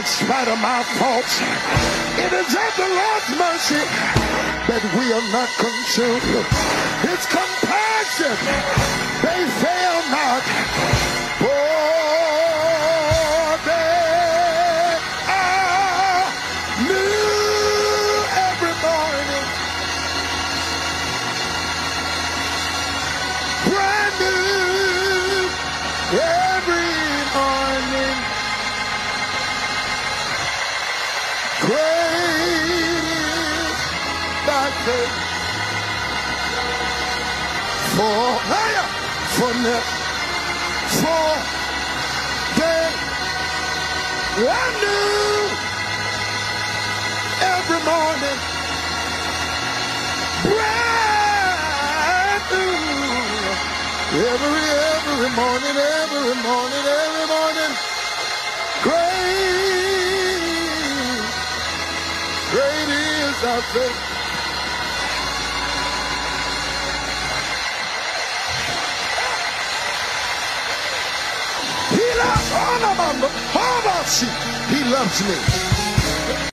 in spite of my faults. It is of the Lord's mercy that we are not consumed. His compassion, they fail not. For they are new every morning. Brand new every morning. Great is thy faith. For they are new every morning. Brand new every morning, every morning, every morning. Great is thy faith. He loves me.